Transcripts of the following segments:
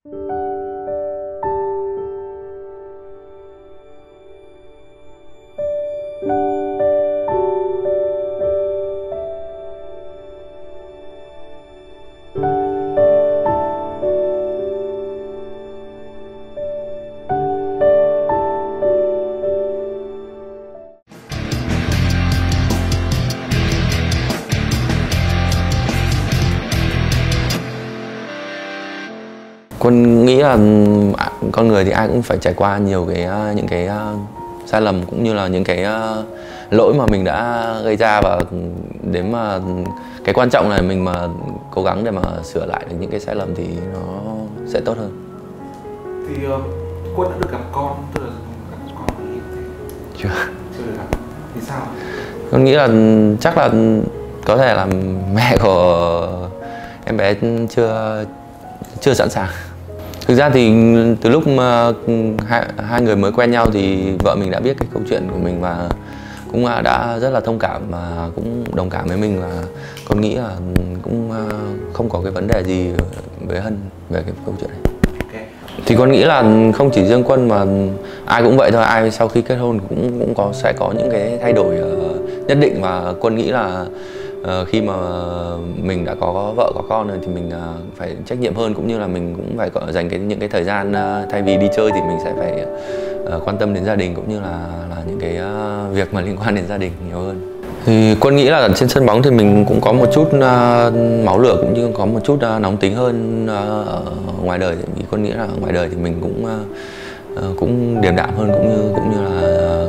Quân nghĩ là con người thì ai cũng phải trải qua nhiều những cái sai lầm cũng như là những cái lỗi mà mình đã gây ra, và đến mà cái quan trọng là mình mà cố gắng để mà sửa lại được những cái sai lầm thì nó sẽ tốt hơn. Thì Quân đã được gặp con, tức là gặp con thì Chưa được gặp. Thì sao? Con nghĩ là chắc là có thể là mẹ của em bé chưa sẵn sàng. Thực ra thì từ lúc mà hai người mới quen nhau thì vợ mình đã biết cái câu chuyện của mình và cũng đã rất là thông cảm và cũng đồng cảm với mình, và con nghĩ là cũng không có cái vấn đề gì với Hân về cái câu chuyện này. Okay. Thì con nghĩ là không chỉ riêng Quân mà ai cũng vậy thôi, ai sau khi kết hôn cũng sẽ có những cái thay đổi nhất định, và Quân nghĩ là khi mà mình đã có vợ có con rồi thì mình phải trách nhiệm hơn, cũng như là mình cũng phải dành những cái thời gian thay vì đi chơi thì mình sẽ phải quan tâm đến gia đình, cũng như là những cái việc mà liên quan đến gia đình nhiều hơn. Thì Quân nghĩ là trên sân bóng thì mình cũng có một chút máu lửa, cũng như có một chút nóng tính hơn ở ngoài đời. Vì Quân nghĩ là ở ngoài đời thì mình cũng điềm đạm hơn, cũng như là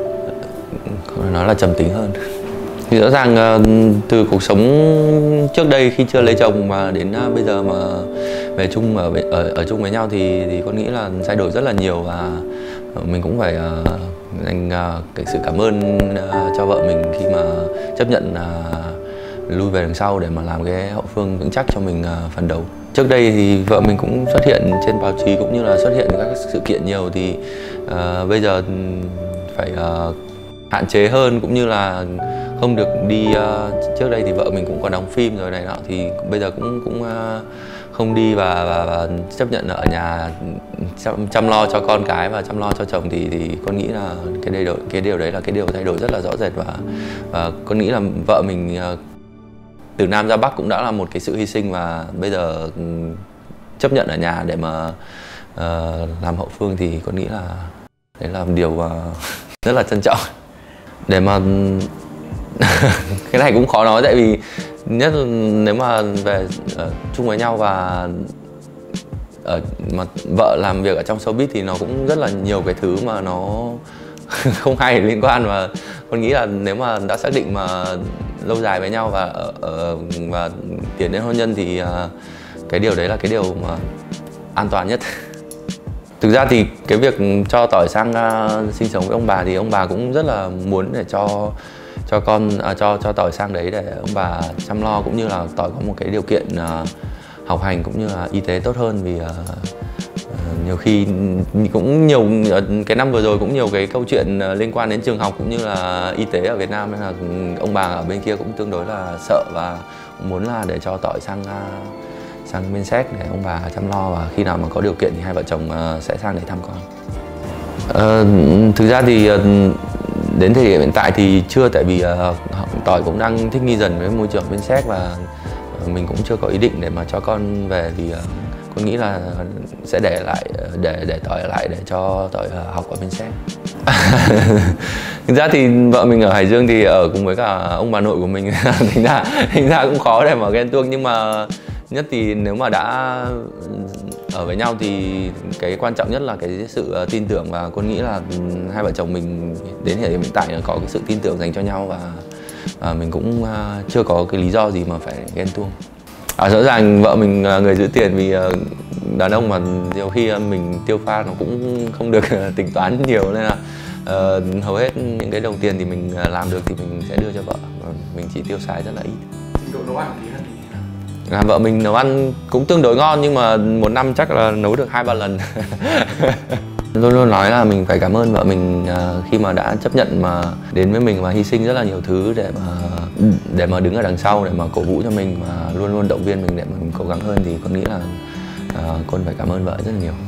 nó là trầm tính hơn. Thì rõ ràng từ cuộc sống trước đây khi chưa lấy chồng mà đến bây giờ mà về chung ở chung với nhau thì con nghĩ là thay đổi rất là nhiều, và mình cũng phải dành cái sự cảm ơn cho vợ mình khi mà chấp nhận lui về đằng sau để mà làm cái hậu phương vững chắc cho mình phấn đấu. Trước đây thì vợ mình cũng xuất hiện trên báo chí cũng như là xuất hiện các sự kiện nhiều, thì bây giờ phải hạn chế hơn, cũng như là không được đi. Trước đây thì vợ mình cũng còn đóng phim rồi này nọ, thì bây giờ cũng không đi và chấp nhận ở nhà chăm lo cho con cái và chăm lo cho chồng, thì con nghĩ là cái điều đấy là cái điều thay đổi rất là rõ rệt, và con nghĩ là vợ mình từ Nam ra Bắc cũng đã là một cái sự hy sinh, và bây giờ chấp nhận ở nhà để mà làm hậu phương thì con nghĩ là đấy là một điều rất là trân trọng. Để mà cái này cũng khó nói, tại vì nhất là nếu mà về chung với nhau và mà vợ làm việc ở trong showbiz thì nó cũng rất là nhiều cái thứ mà nó không hay liên quan, và con nghĩ là nếu mà đã xác định mà lâu dài với nhau và tiến đến hôn nhân thì cái điều đấy là cái điều mà an toàn nhất. Thực ra thì cái việc cho Tỏi sang sinh sống với ông bà thì ông bà cũng rất là muốn để cho Tỏi sang đấy để ông bà chăm lo, cũng như là Tỏi có một cái điều kiện học hành cũng như là y tế tốt hơn. Vì nhiều khi cũng nhiều cái năm vừa rồi cũng nhiều cái câu chuyện liên quan đến trường học cũng như là y tế ở Việt Nam, nên là ông bà ở bên kia cũng tương đối là sợ và muốn là để cho Tỏi sang bên Séc để ông bà chăm lo, và khi nào mà có điều kiện thì hai vợ chồng sẽ sang để thăm con. Thực ra thì đến thời điểm hiện tại thì chưa, tại vì Tỏi cũng đang thích nghi dần với môi trường bên Séc, và mình cũng chưa có ý định để mà cho con về, vì con nghĩ là sẽ để Tỏi ở lại để cho Tỏi học ở bên Séc. Thực ra thì vợ mình ở Hải Dương thì ở cùng với cả ông bà nội của mình, thành ra cũng khó để mà ghen tuông, nhưng mà nhất thì nếu mà đã ở với nhau thì cái quan trọng nhất là cái sự tin tưởng, và con nghĩ là hai vợ chồng mình đến hiện tại là có cái sự tin tưởng dành cho nhau, và mình cũng chưa có cái lý do gì mà phải ghen tuông. Rõ ràng vợ mình là người giữ tiền, vì đàn ông mà nhiều khi mình tiêu pha nó cũng không được tính toán nhiều, nên là hầu hết những cái đồng tiền thì mình làm được thì mình sẽ đưa cho vợ, mình chỉ tiêu xài rất là ít. Trình độ nấu ăn thì Vợ mình nấu ăn cũng tương đối ngon, nhưng mà một năm chắc là nấu được 2-3 lần. Luôn luôn nói là mình phải cảm ơn vợ mình khi mà đã chấp nhận mà đến với mình và hy sinh rất là nhiều thứ để mà đứng ở đằng sau để mà cổ vũ cho mình, và luôn luôn động viên mình để mà mình cố gắng hơn. Thì con nghĩ là Quân phải cảm ơn vợ rất nhiều.